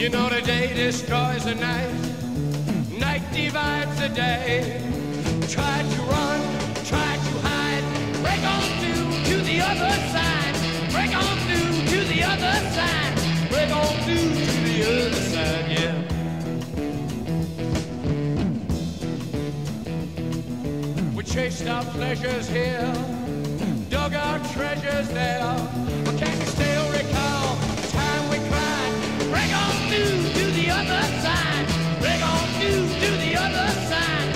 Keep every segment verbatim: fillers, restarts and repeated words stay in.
You know the day destroys the night, night divides the day. Try to run, try to hide, break on through to the other side, break on through to the other side, break on through to the other side, yeah. We chased our pleasures here, dug our treasures there, but can you still recall the time we cried? Break on through to the other side, break on through to the other side.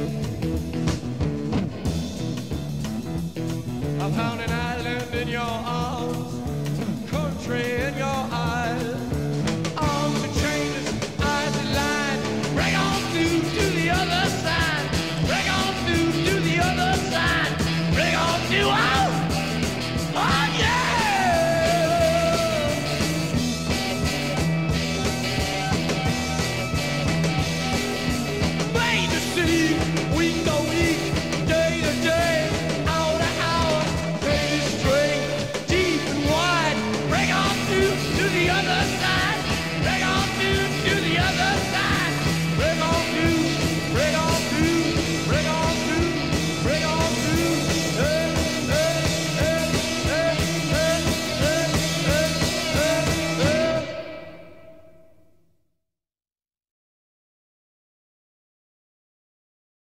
I found an island in your arms.